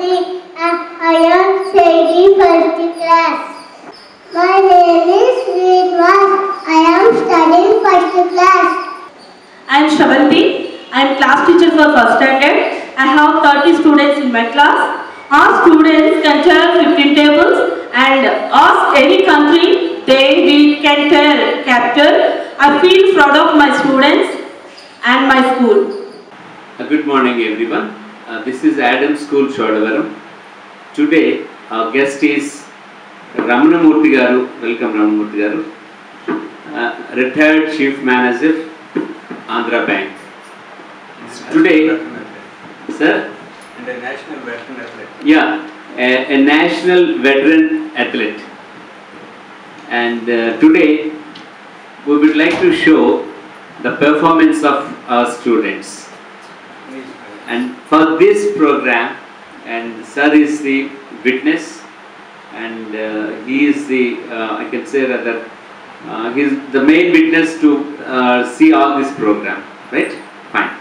Shalvi. I am studying first class. My name is Srinivas. I am studying first class. I am Shravanti. I am class teacher for first standard. I have 30 students in my class. All students can tell 15 tables and ask any country we can tell capital. I feel proud of my students and my school. Good morning everyone. This is Adam School Chodavaram. Today our guest is Ramanamurthy Garu. Welcome Ramanamurthy Garu. Retired Chief Manager, Andhra Bank. Today, sir? And a national veteran athlete. Yeah, a national veteran athlete. And today we would like to show the performance of our students. And for this program, and sir is the witness, and he is the, I can say rather, he is the main witness to see all this program, right? Fine.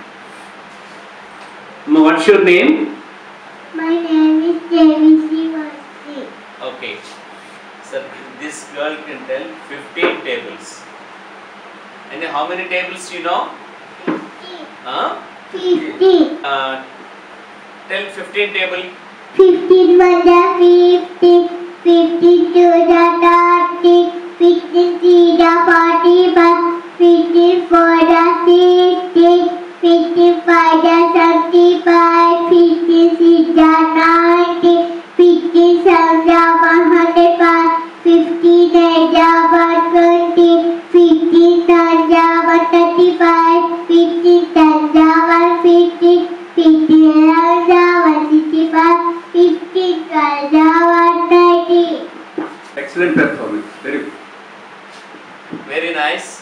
What's your name? My name is Devi Srivastava. Okay. Sir, this girl can tell 15 tables. And how many tables do you know? 50. Huh? 50. Tell 15 table. 15 was the 50. 52 the 30. 53 the 45. 54 the 60. 55 the 75. 56 the 90. 57 the 105. 59 the 120. 59 the 135. 57 the 150. 59 the 165. 59 the 190. Excellent performance. Very good. Very nice.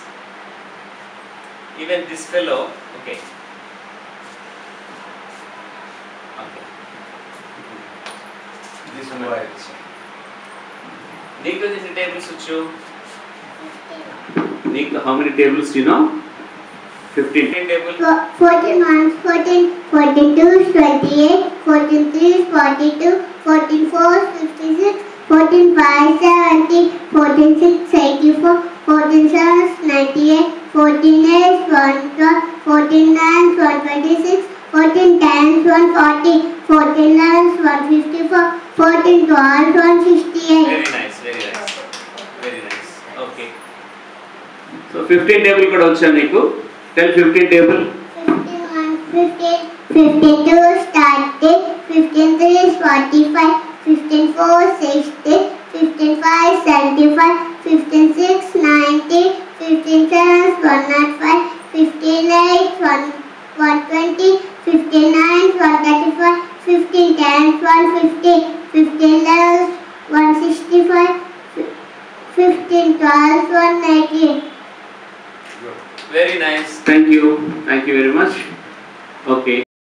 Even this fellow, okay. Okay. This one was. Nico, this is tables which Nico, how many tables do you know? 15 tables. 41, 14, 42, 28, 43, 42, 44, 56, 14, 5, 70, 14, 6, 84, 14, 7, 98, 14, 8, 112, 14, 9, 126, 14, 10, 140, 14, 11, 154, 14, 12, 168. Very nice, very nice. Very nice. Okay. So 15 table could also Nico. Tell 15 table. 51, 15, 52, started, 53 is 45, 54, 60, 55, 75, 56, 90, 57, 105, 58, 120, 59, 135, 15, 10, 150, 15, 11, 165, 15, 12, 190. Very nice. Thank you. Thank you very much. Okay.